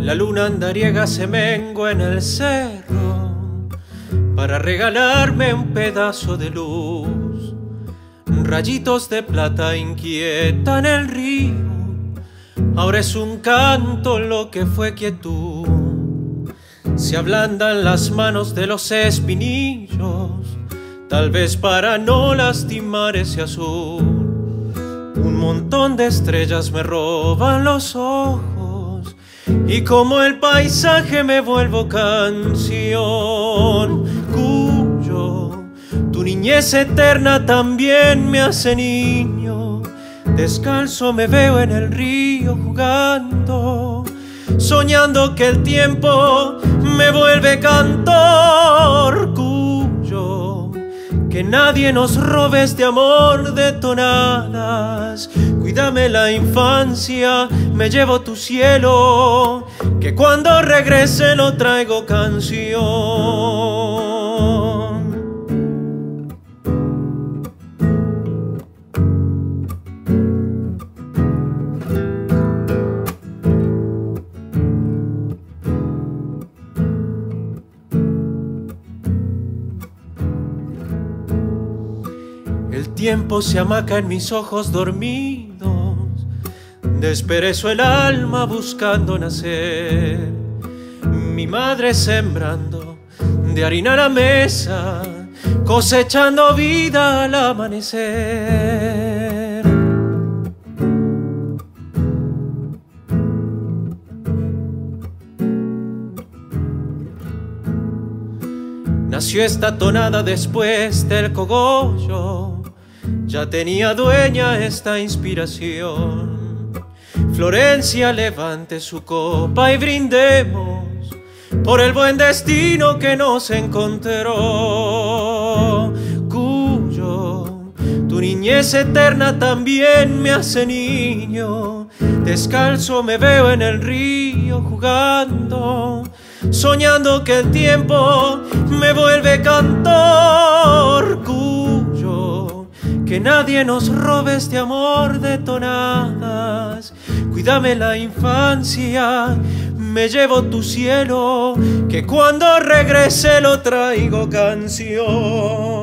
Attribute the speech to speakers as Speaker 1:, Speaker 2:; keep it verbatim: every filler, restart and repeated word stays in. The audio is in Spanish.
Speaker 1: La luna andariega se mengua en el cerro para regalarme un pedazo de luz. Rayitos de plata inquietan el río, ahora es un canto lo que fue quietud. Se ablandan las manos de los espinillos, tal vez para no lastimar ese azul. Un montón de estrellas me roban los ojos y como el paisaje me vuelvo canción. Cuyo, tu niñez eterna también me hace niño. Descalzo me veo en el río jugando, soñando que el tiempo me vuelve cantor. Cuyo, que nadie nos robe este amor de tonadas. Cuídame la infancia, me llevo tu cielo, que cuando regrese lo traigo canción. El tiempo se hamaca en mis ojos dormidos, desperezo el alma buscando nacer. Mi madre sembrando de harina la mesa, cosechando vida al amanecer. Nació esta tonada después del cogollo, ya tenía dueña esta inspiración. Florencia, levante su copa y brindemos por el buen destino que nos encontró. Cuyo, tu niñez eterna también me hace niño. Descalzo me veo en el río jugando, soñando que el tiempo me vuelve cantor. Cuyo, que nadie nos robe este amor de tonadas. Cuídame la infancia, me llevo tu cielo, que cuando regrese lo traigo canción.